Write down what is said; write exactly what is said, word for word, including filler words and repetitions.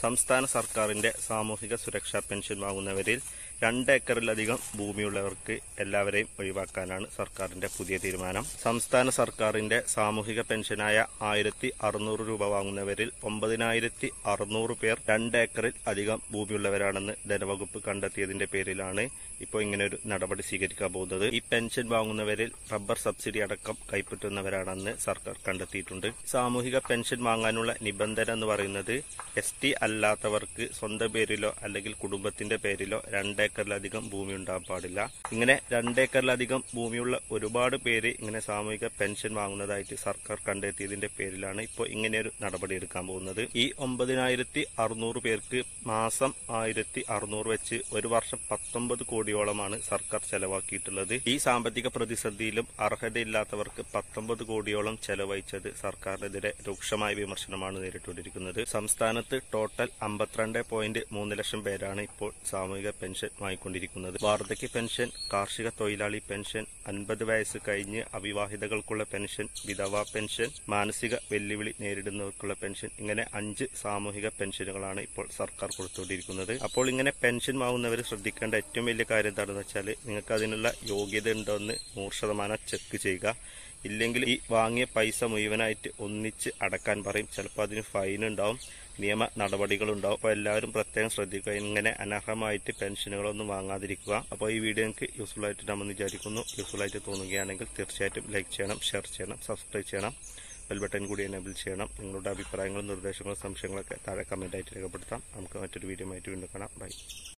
സംസ്ഥാന സർക്കാരിന്റെ സാമൂഹിക സുരക്ഷാ പെൻഷൻ വാങ്ങുന്നവരിൽ രണ്ട് ഏക്കറിലധികം ഭൂമിയുള്ളവർക്ക് എല്ലാവരെയും ഒഴിവാക്കാനാണ് സർക്കാരിന്റെ പുതിയ തീരുമാനം. സംസ്ഥാന സർക്കാരിന്റെ സാമൂഹിക പെൻഷനായ ആയിരത്തി അറുന്നൂറ് രൂപ വാങ്ങുന്നവരിൽ ഒമ്പതിനായിരത്തി അറുന്നൂറ് പേർ രണ്ട് ഏക്കറിൽ അധികം ഭൂമിയുള്ളവരാണെന്ന് ധനവകുപ്പ് കണ്ടെത്തിയതിന്റെ പേരിലാണ് ഇപ്പോൾ ഇങ്ങനെയൊരു നടപടി സ്വീകരിക്കാൻ പോകുന്നത്. ഈ പെൻഷൻ വാങ്ങുന്നവരിൽ റബ്ബർ സബ്സിഡി അടക്കം കൈപ്പറ്റുന്നവരാണെന്ന് സർക്കാർ കണ്ടെത്തിയിട്ടുണ്ട്. സാമൂഹിക പെൻഷൻ വാങ്ങാനുള്ള നിബന്ധന എന്ന് പറയുന്നത് എസ് ടി അല്ലാത്തവർക്ക് സ്വന്തം പേരിലോ അല്ലെങ്കിൽ കുടുംബത്തിന്റെ പേരിലോ രണ്ടേക്കറിലധികം ഭൂമി ഉണ്ടാകാൻ പാടില്ല. ഇങ്ങനെ രണ്ടേക്കറിലധികം ഭൂമിയുള്ള ഒരുപാട് പേര് ഇങ്ങനെ സാമൂഹിക പെൻഷൻ വാങ്ങുന്നതായിട്ട് സർക്കാർ കണ്ടെത്തിയതിന്റെ പേരിലാണ് ഇപ്പോൾ ഇങ്ങനെയൊരു നടപടി എടുക്കാൻ പോകുന്നത്. ഈ ഒമ്പതിനായിരത്തി അറുന്നൂറ് പേർക്ക് മാസം ആയിരത്തി അറുന്നൂറ് വെച്ച് ഒരു വർഷം പത്തൊമ്പത് കോടിയോളമാണ് സർക്കാർ ചെലവാക്കിയിട്ടുള്ളത്. ഈ സാമ്പത്തിക പ്രതിസന്ധിയിലും അർഹതയില്ലാത്തവർക്ക് പത്തൊമ്പത് കോടിയോളം ചെലവഴിച്ചത് സർക്കാരിനെതിരെ രൂക്ഷമായ വിമർശനമാണ് നേരിട്ടുകൊണ്ടിരിക്കുന്നത്. സംസ്ഥാനത്ത് ടോട്ടൽ അമ്പത്തിരണ്ട് പോയിന്റ് മൂന്ന് ലക്ഷം പേരാണ് ഇപ്പോൾ സാമൂഹിക പെൻഷൻ വാങ്ങിക്കൊണ്ടിരിക്കുന്നത്. വാർദ്ധക്യ പെൻഷൻ, കാർഷിക തൊഴിലാളി പെൻഷൻ, അൻപത് വയസ്സ് കഴിഞ്ഞ് അവിവാഹിതകൾക്കുള്ള പെൻഷൻ, വിധവാ പെൻഷൻ, മാനസിക വെല്ലുവിളി നേരിടുന്നവർക്കുള്ള പെൻഷൻ, ഇങ്ങനെ അഞ്ച് സാമൂഹിക പെൻഷനുകളാണ് ഇപ്പോൾ സർക്കാർ കൊടുത്തുകൊണ്ടിരിക്കുന്നത്. അപ്പോൾ ഇങ്ങനെ പെൻഷൻ വാങ്ങുന്നവർ ശ്രദ്ധിക്കേണ്ട ഏറ്റവും വലിയ കാര്യം എന്താണെന്ന് വെച്ചാൽ നിങ്ങൾക്ക് അതിനുള്ള യോഗ്യത ഉണ്ടോ എന്ന് നൂറ് ശതമാനം ചെക്ക് ചെയ്യുക. ഇല്ലെങ്കിൽ ഈ വാങ്ങിയ പൈസ മുഴുവനായിട്ട് ഒന്നിച്ച് അടക്കാൻ പറയും. ചിലപ്പോൾ അതിന് ഫൈൻ ഉണ്ടാവും, നിയമ നടപടികളുണ്ടാവും. അപ്പോൾ എല്ലാവരും പ്രത്യേകം ശ്രദ്ധിക്കുക. ഇങ്ങനെ അനർഹമായിട്ട് പെൻഷനുകളൊന്നും വാങ്ങാതിരിക്കുക. അപ്പോൾ ഈ വീഡിയോ നിങ്ങൾക്ക് യൂസ്ഫുൾ ആയിട്ട് നമ്മൾ വിചാരിക്കുന്നു. യൂസ്ഫുൾ ആയിട്ട് തോന്നുകയാണെങ്കിൽ തീർച്ചയായിട്ടും ലൈക്ക് ചെയ്യണം, ഷെയർ ചെയ്യണം, സബ്സ്ക്രൈബ് ചെയ്യണം, ബെൽ ബട്ടൺ കൂടി എനേബിൾ ചെയ്യണം. നിങ്ങളുടെ അഭിപ്രായങ്ങളും നിർദ്ദേശങ്ങളും സംശയങ്ങളൊക്കെ താഴെ കമന്റായിട്ട് രേഖപ്പെടുത്താം. നമുക്ക് മറ്റൊരു വീഡിയോ ആയിട്ട് വീണ്ടും കാണാം. ബൈ.